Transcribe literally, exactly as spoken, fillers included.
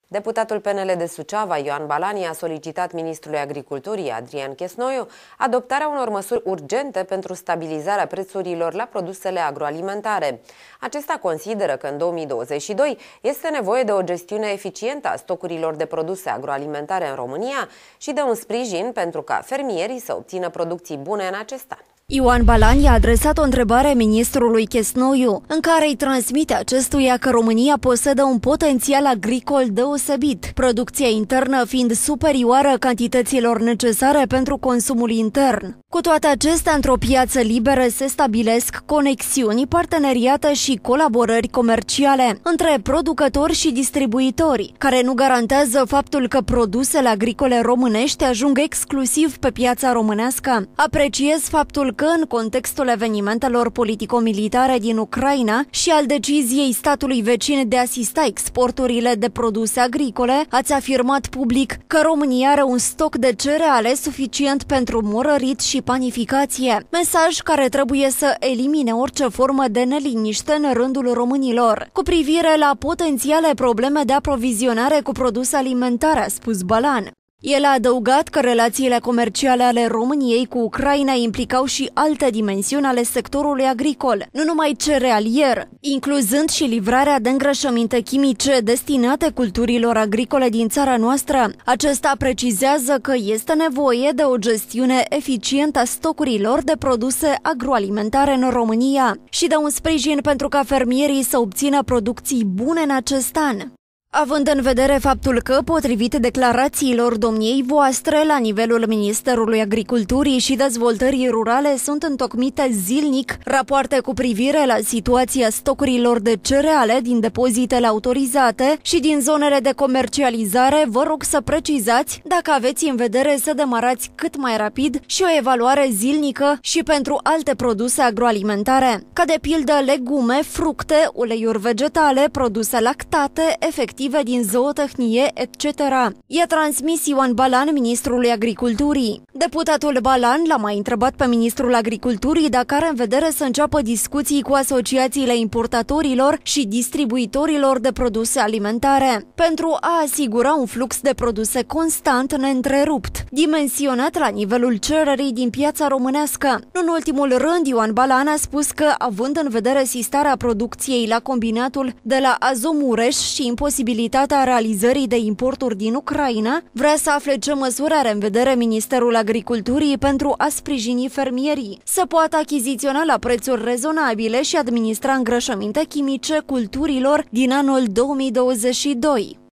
Deputatul P N L de Suceava, Ioan Balani, a solicitat ministrului Agriculturii, Adrian Chesnoiu, adoptarea unor măsuri urgente pentru stabilizarea prețurilor la produsele agroalimentare. Acesta consideră că în două mii douăzeci și doi este nevoie de o gestiune eficientă a stocurilor de produse agroalimentare în România și de un sprijin pentru ca fermierii să obțină producții bune în acest an. Ioan Balani a adresat o întrebare ministrului Chesnoiu, în care îi transmite acestuia că România posedă un potențial agricol deosebit, producția internă fiind superioară cantităților necesare pentru consumul intern. Cu toate acestea, într-o piață liberă se stabilesc conexiuni, parteneriate și colaborări comerciale între producători și distribuitori, care nu garantează faptul că produsele agricole românești ajung exclusiv pe piața românească. Apreciez faptul că în contextul evenimentelor politico-militare din Ucraina și al deciziei statului vecin de a asista exporturile de produse agricole, ați afirmat public că România are un stoc de cereale suficient pentru morărit și panificație, mesaj care trebuie să elimine orice formă de neliniște în rândul românilor. Cu privire la potențiale probleme de aprovizionare cu produse alimentare, a spus Balan. El a adăugat că relațiile comerciale ale României cu Ucraina implicau și alte dimensiuni ale sectorului agricol, nu numai cerealier, incluzând și livrarea de îngrășăminte chimice destinate culturilor agricole din țara noastră. Acesta precizează că este nevoie de o gestiune eficientă a stocurilor de produse agroalimentare în România și de un sprijin pentru ca fermierii să obțină producții bune în acest an. Având în vedere faptul că, potrivit declarațiilor domniei voastre, la nivelul Ministerului Agriculturii și Dezvoltării Rurale sunt întocmite zilnic rapoarte cu privire la situația stocurilor de cereale din depozitele autorizate și din zonele de comercializare, vă rog să precizați dacă aveți în vedere să demarați cât mai rapid și o evaluare zilnică și pentru alte produse agroalimentare, ca de pildă legume, fructe, uleiuri vegetale, produse lactate, efective din zootehnie, et cetera. I-a transmis Ioan Balan ministrului Agriculturii. Deputatul Balan l-a mai întrebat pe ministrul Agriculturii dacă are în vedere să înceapă discuții cu asociațiile importatorilor și distribuitorilor de produse alimentare, pentru a asigura un flux de produse constant neîntrerupt, dimensionat la nivelul cererii din piața românească. În ultimul rând, Ioan Balan a spus că, având în vedere sistarea producției la combinatul de la Azomureș și imposibilitatea realizării de importuri din Ucraina, vrea să afle ce măsuri are în vedere Ministerul Agriculturii pentru a sprijini fermierii să poată achiziționa la prețuri rezonabile și administra îngrășăminte chimice culturilor din anul două mii douăzeci și doi.